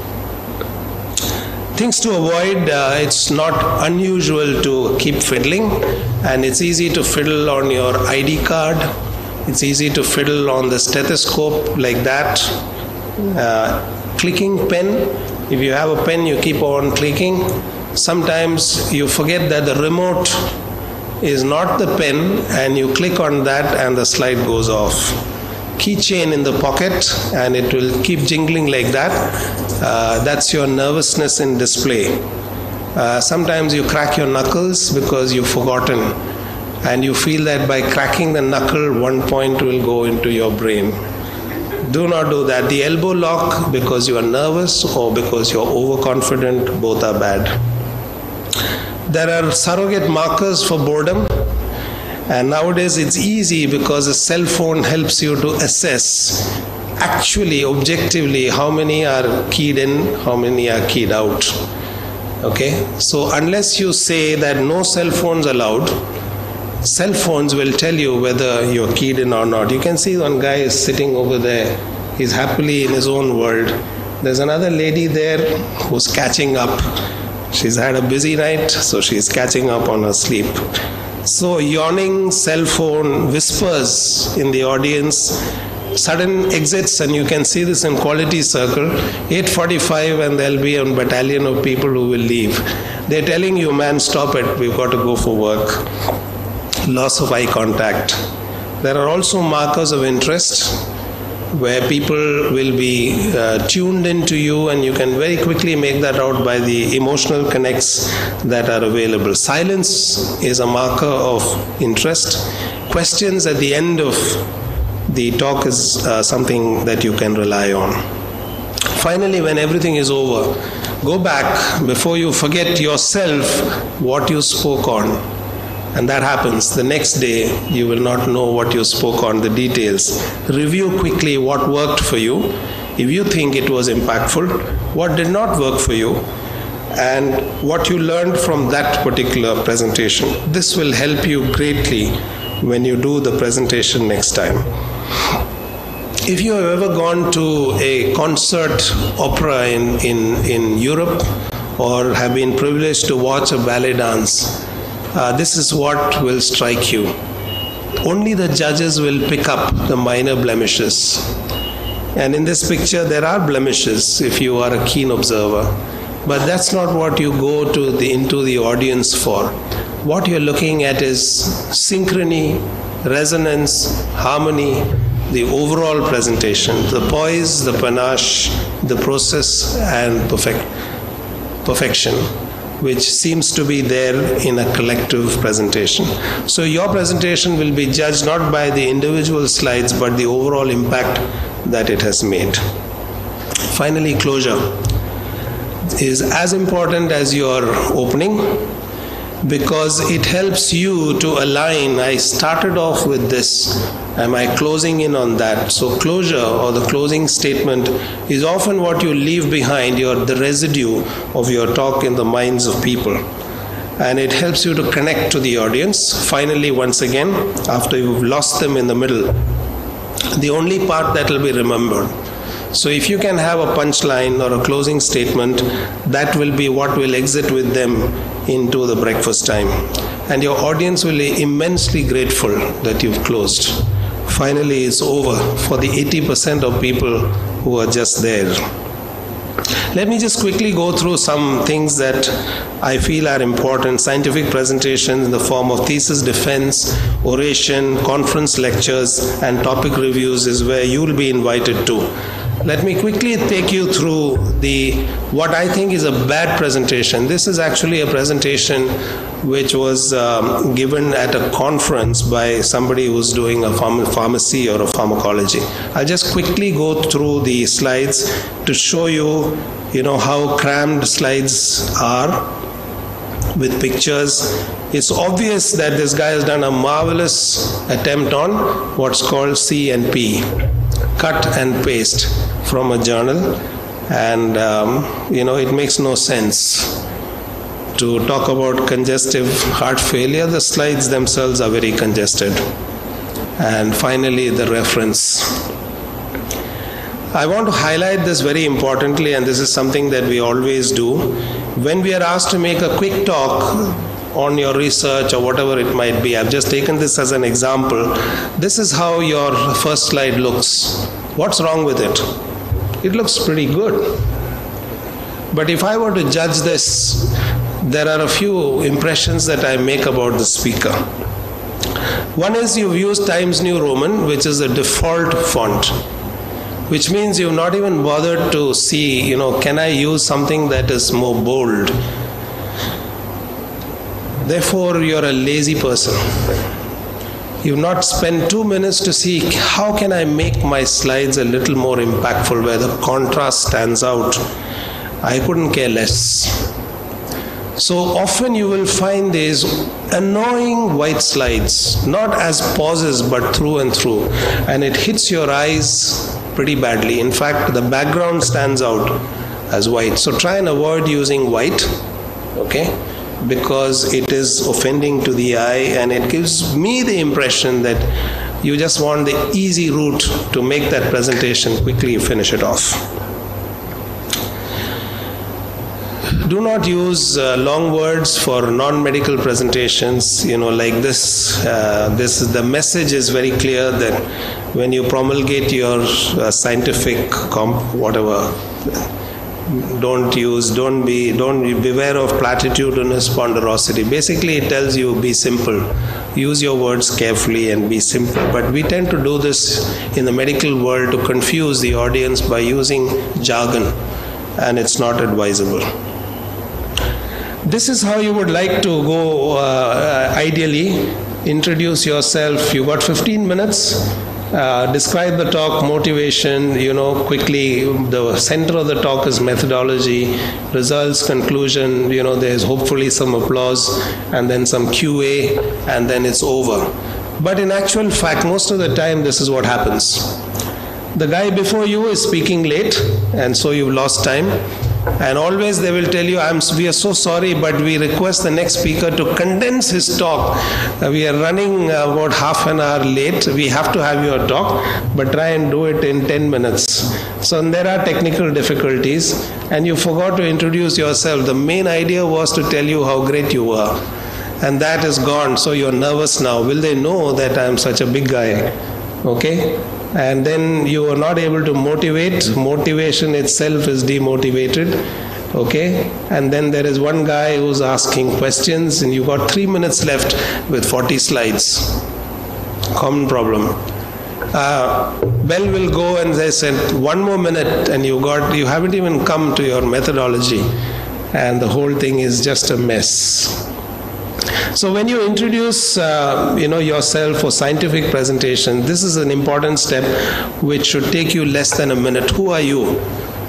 Things to avoid, uh, it's not unusual to keep fiddling, and it's easy to fiddle on your I D card. It's easy to fiddle on the stethoscope like that. Uh, clicking pen, if you have a pen, you keep on clicking. Sometimes you forget that the remote is not the pen, and you click on that and the slide goes off. Keychain in the pocket and it will keep jingling like that. Uh, that's your nervousness in display. Uh, sometimes you crack your knuckles because you've forgotten, and you feel that by cracking the knuckle, one point will go into your brain. Do not do that. The elbow lock because you are nervous or because you're overconfident, both are bad. There are surrogate markers for boredom. And nowadays it's easy because a cell phone helps you to assess actually, objectively, how many are keyed in, how many are keyed out. Okay? So unless you say that no cell phones allowed, cell phones will tell you whether you're keyed in or not. You can see one guy is sitting over there. He's happily in his own world. There's another lady there who's catching up. She's had a busy night, so she's catching up on her sleep. So yawning cell phone whispers in the audience, sudden exits, and you can see this in quality circle, eight forty-five, and there'll be a battalion of people who will leave. They're telling you, man, stop it, we've got to go for work. Loss of eye contact. There are also markers of interest where people will be uh, tuned into you, and you can very quickly make that out by the emotional connects that are available. Silence is a marker of interest. Questions at the end of the talk is uh, something that you can rely on. Finally, when everything is over, go back before you forget yourself what you spoke on. And that happens. The next day, you will not know what you spoke on, the details. Review quickly what worked for you. If you think it was impactful, what did not work for you, and what you learned from that particular presentation. This will help you greatly when you do the presentation next time. If you have ever gone to a concert opera in, in, in Europe, or have been privileged to watch a ballet dance, Uh, this is what will strike you. Only the judges will pick up the minor blemishes. And in this picture, there are blemishes if you are a keen observer. But that's not what you go to the, into the audience for. What you're looking at is synchrony, resonance, harmony, the overall presentation, the poise, the panache, the process, and perfect, perfection, which seems to be there in a collective presentation. So your presentation will be judged not by the individual slides, but the overall impact that it has made. Finally, closure is as important as your opening, because it helps you to align. I started off with this. Am I closing in on that? So closure, or the closing statement, is often what you leave behind, your, the residue of your talk in the minds of people. And it helps you to connect to the audience. Finally, once again, after you've lost them in the middle, the only part that will be remembered. So if you can have a punchline or a closing statement, that will be what will exit with them into the breakfast time. And your audience will be immensely grateful that you've closed. Finally, it's over for the eighty percent of people who are just there. Let me just quickly go through some things that I feel are important. Scientific presentations in the form of thesis defense, oration, conference lectures, and topic reviews is where you will be invited to. Let me quickly take you through the what I think is a bad presentation. This is actually a presentation which was um, given at a conference by somebody who's doing a pharm- pharmacy or a pharmacology. I'll just quickly go through the slides to show you, you know, how crammed slides are with pictures. It's obvious that this guy has done a marvelous attempt on what's called C and P, cut and paste from a journal, and um, you know, it makes no sense to talk about congestive heart failure. The slides themselves are very congested. And finally, the reference. I want to highlight this very importantly, and this is something that we always do. When we are asked to make a quick talk on your research or whatever it might be, I've just taken this as an example. This is how your first slide looks. What's wrong with it? It looks pretty good. But if I were to judge this, there are a few impressions that I make about the speaker. One is you've used Times New Roman, which is the default font, which means you've not even bothered to see, you know, can I use something that is more bold? Therefore, you're a lazy person. You've not spent two minutes to see how can I make my slides a little more impactful, where the contrast stands out. I couldn't care less. So often you will find these annoying white slides, not as pauses but through and through, and it hits your eyes pretty badly. In fact, the background stands out as white. So try and avoid using white, okay? Because it is offending to the eye, and it gives me the impression that you just want the easy route to make that presentation quickly finish it off. Do not use uh, long words for non-medical presentations, you know, like this. Uh, this the message is very clear that when you promulgate your uh, scientific comp, whatever, don't use, don't be, don't beware of platitudinous ponderosity. Basically, it tells you be simple. Use your words carefully and be simple. But we tend to do this in the medical world to confuse the audience by using jargon, and it's not advisable. This is how you would like to go, uh, ideally. Introduce yourself. You got fifteen minutes. Uh, describe the talk, motivation, you know, quickly. The center of the talk is methodology, results, conclusion, you know, there's hopefully some applause, and then some Q A, and then it's over. But in actual fact, most of the time, this is what happens. The guy before you is speaking late, and so you've lost time. And always they will tell you, I'm, we are so sorry, but we request the next speaker to condense his talk. Uh, we are running uh, about half an hour late. We have to have your talk, but try and do it in ten minutes. So there are technical difficulties, and you forgot to introduce yourself. The main idea was to tell you how great you were, and that is gone. So you're nervous now. Will they know that I'm such a big guy? Okay? and then you are not able to motivate. Motivation itself is demotivated. Okay, and then there is one guy who's asking questions, and you got three minutes left with forty slides. Common problem. Uh, bell will go and they said one more minute, and you got you haven't even come to your methodology, and the whole thing is just a mess. So when you introduce uh, you know yourself for scientific presentation, this is an important step which should take you less than a minute. Who are you?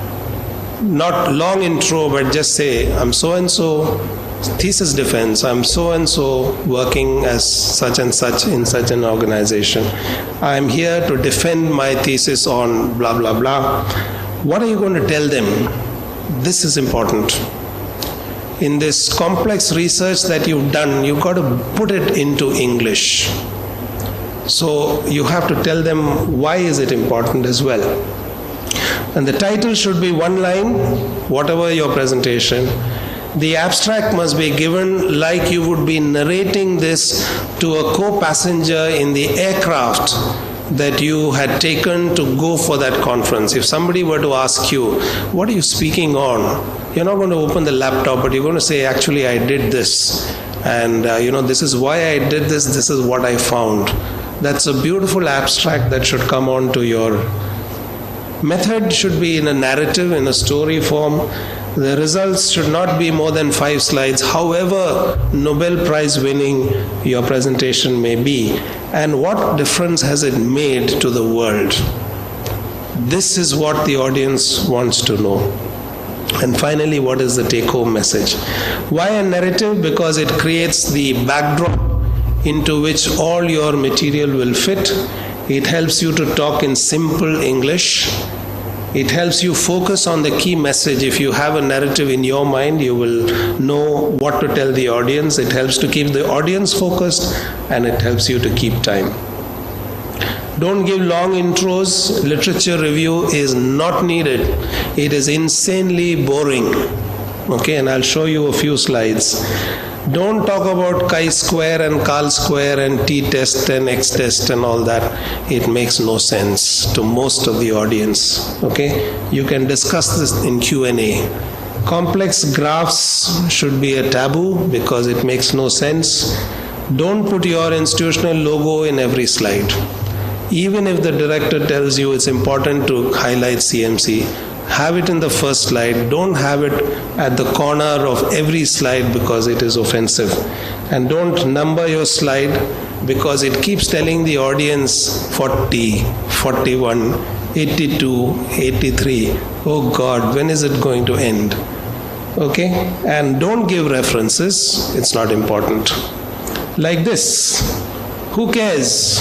Not long intro, but just say, I'm so and so thesis defense, I'm so and so working as such and such in such an organization. I'm here to defend my thesis on blah blah blah. What are you going to tell them? This is important. In this complex research that you've done, you've got to put it into English. So you have to tell them why is it important as well. And the title should be one line, whatever your presentation. The abstract must be given like you would be narrating this to a co-passenger in the aircraft that you had taken to go for that conference. If somebody were to ask you, what are you speaking on? You're not going to open the laptop, but you're going to say, actually, I did this. And, uh, you know, this is why I did this. This is what I found. That's a beautiful abstract that should come on to your method. Should be in a narrative, in a story form. The results should not be more than five slides, however Nobel Prize winning your presentation may be. And what difference has it made to the world? This is what the audience wants to know. And finally, what is the take-home message? Why a narrative? Because it creates the backdrop into which all your material will fit. It helps you to talk in simple English. It helps you focus on the key message. If you have a narrative in your mind, you will know what to tell the audience. It helps to keep the audience focused, and it helps you to keep time. Don't give long intros. Literature review is not needed. It is insanely boring. Okay, and I'll show you a few slides. Don't talk about chi-square and Karl-square and t-test and x-test and all that. It makes no sense to most of the audience. Okay, you can discuss this in Q and A. Complex graphs should be a taboo because it makes no sense. Don't put your institutional logo in every slide. Even if the director tells you it's important to highlight C M C, have it in the first slide. Don't have it at the corner of every slide because it is offensive. And don't number your slide because it keeps telling the audience forty, forty-one, eighty-two, eighty-three. Oh God, when is it going to end? Okay? And don't give references. It's not important. Like this. Who cares?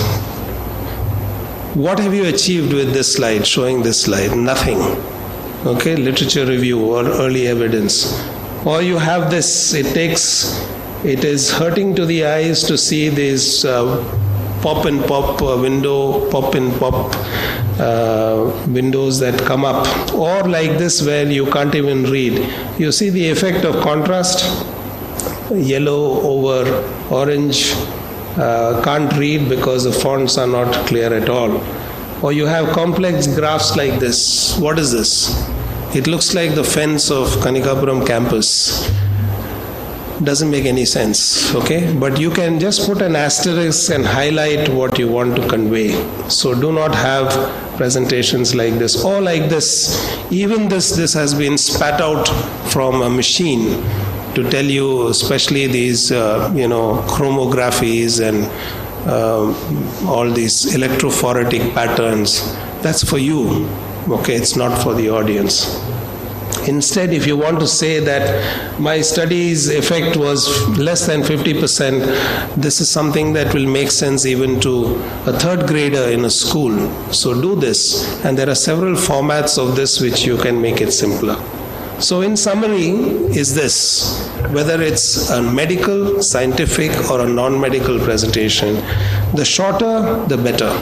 What have you achieved with this slide, showing this slide? Nothing. Okay, literature review or early evidence. Or you have this, it takes, it is hurting to the eyes to see these uh, pop and pop uh, window, pop and pop uh, windows that come up. Or like this where you can't even read. You see the effect of contrast? Yellow over orange, uh, can't read because the fonts are not clear at all. Or you have complex graphs like this. What is this? It looks like the fence of Kanikapuram campus. Doesn't make any sense, okay? But you can just put an asterisk and highlight what you want to convey. So do not have presentations like this. Or like this. Even this, this has been spat out from a machine to tell you, especially these, uh, you know, chromographies and Uh, all these electrophoretic patterns. That's for you, okay? It's not for the audience. Instead, if you want to say that my study's effect was less than fifty percent, this is something that will make sense even to a third grader in a school. So do this, and there are several formats of this which you can make it simpler. So in summary is this, whether it's a medical, scientific or a non-medical presentation, the shorter the better.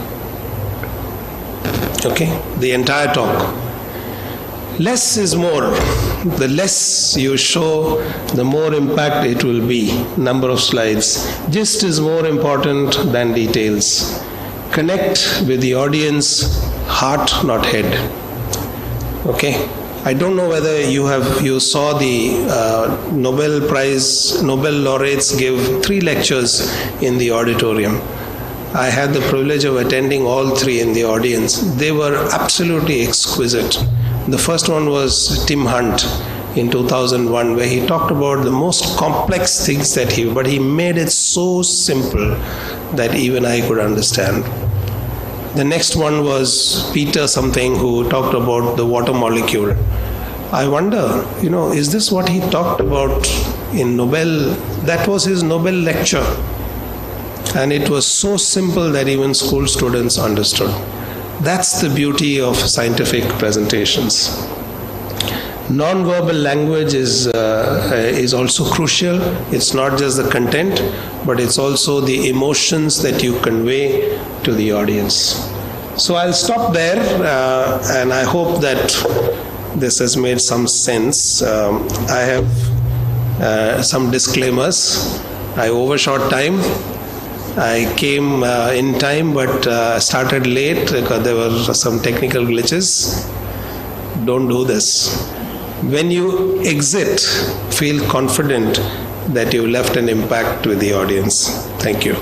Okay, the entire talk. Less is more. The less you show, the more impact it will be. Number of slides. Gist is more important than details. connect with the audience, heart, not head. Okay? I don't know whether you have you saw the uh, Nobel Prize, Nobel laureates give three lectures in the auditorium. I had the privilege of attending all three in the audience. They were absolutely exquisite. The first one was Tim Hunt in two thousand one, where he talked about the most complex things that he, but he made it so simple that even I could understand. The next one was Peter something, who talked about the water molecule. I wonder, you know, is this what he talked about in Nobel? That was his Nobel lecture. And it was so simple that even school students understood. That's the beauty of scientific presentations. Non-verbal language is, uh, is also crucial. It's not just the content, but it's also the emotions that you convey to the audience. So I'll stop there, uh, and I hope that this has made some sense. Um, I have uh, some disclaimers. I overshot time. I came uh, in time, but uh, started late because there were some technical glitches. Don't do this. When you exit, feel confident that you left an impact with the audience. Thank you.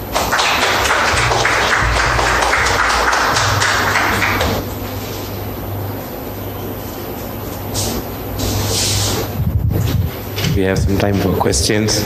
We have some time for questions.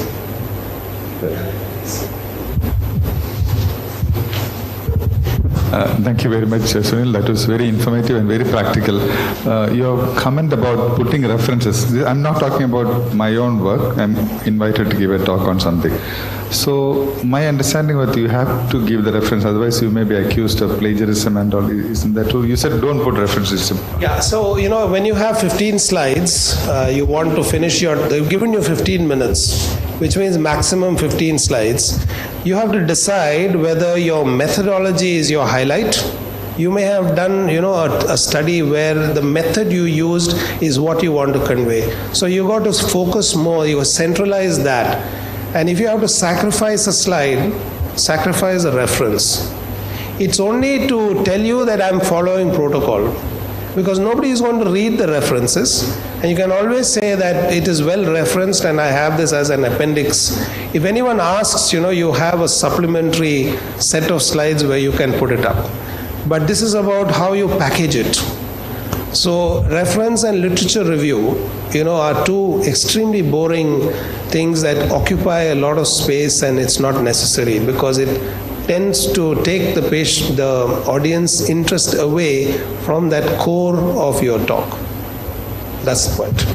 Uh, thank you very much, Sunil. That was very informative and very practical. Uh, your comment about putting references. I'm not talking about my own work. I'm invited to give a talk on something. So my understanding was you have to give the reference, otherwise you may be accused of plagiarism and all. Isn't that true? You said don't put references. Yeah, so you know, when you have fifteen slides, uh, you want to finish your, they've given you fifteen minutes, which means maximum fifteen slides. You have to decide whether your methodology is your highlight. You may have done, you know, a, a study where the method you used is what you want to convey. So you got to focus more, you centralize that. And if you have to sacrifice a slide, sacrifice a reference. It's only to tell you that I'm following protocol, because nobody is going to read the references, and you can always say that it is well referenced and I have this as an appendix. If anyone asks, you know, you have a supplementary set of slides where you can put it up. But this is about how you package it. So reference and literature review, you know, are two extremely boring things that occupy a lot of space, and it's not necessary because it tends to take the patient, the audience interest away from that core of your talk. That's the point.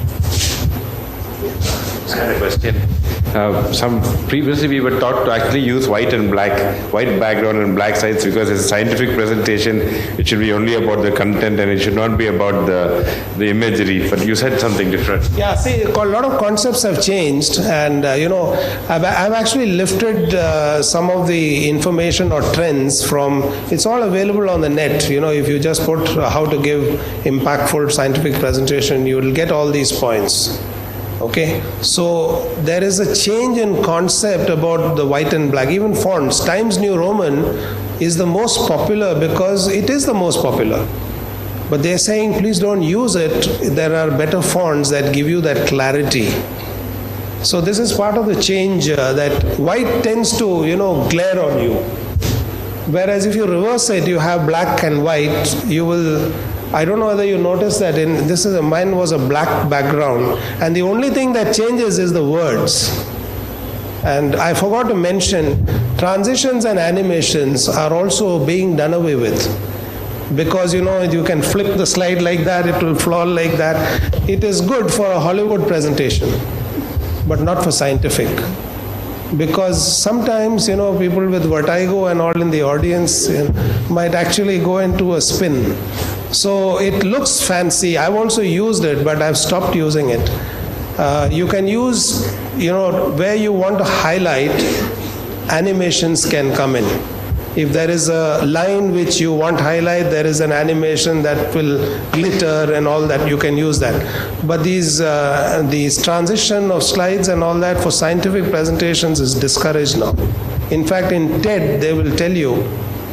I had a question. Uh, some previously we were taught to actually use white and black, white background and black sides, because it's a scientific presentation. It should be only about the content and it should not be about the the imagery. But you said something different. Yeah, see, a lot of concepts have changed, and uh, you know, I've, I've actually lifted uh, some of the information or trends from. It's all available on the net. You know, if you just put uh, how to give impactful scientific presentation, you will get all these points. Okay, so there is a change in concept about the white and black, even fonts. Times New Roman is the most popular because it is the most popular. But they're saying, please don't use it. There are better fonts that give you that clarity. So this is part of the change uh, that white tends to, you know, glare on you. Whereas if you reverse it, you have black and white, you will... I don't know whether you noticed that in this is a, mine was a black background, and the only thing that changes is the words. And I forgot to mention, transitions and animations are also being done away with, because you know you can flip the slide like that, it will fall like that. It is good for a Hollywood presentation, but not for scientific. Because sometimes, you know, people with vertigo and all in the audience, you know, might actually go into a spin. So it looks fancy. I've also used it, but I've stopped using it. Uh, you can use, you know, where you want to highlight, animations can come in. If there is a line which you want highlight, there is an animation that will glitter and all that, you can use that. But these, uh, these transition of slides and all that for scientific presentations is discouraged now. In fact, in TED, they will tell you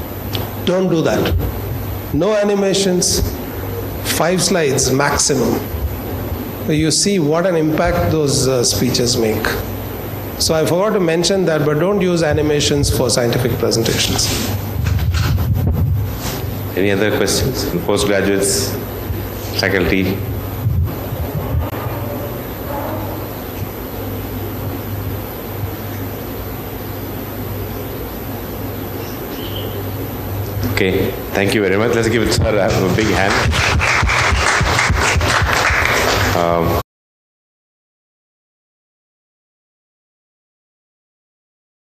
Don't do that. No animations, five slides maximum. You see what an impact those uh, speeches make. So I forgot to mention that, but don't use animations for scientific presentations. Any other questions? Postgraduates, faculty? Okay, thank you very much. Let's give it sir a big hand. Um,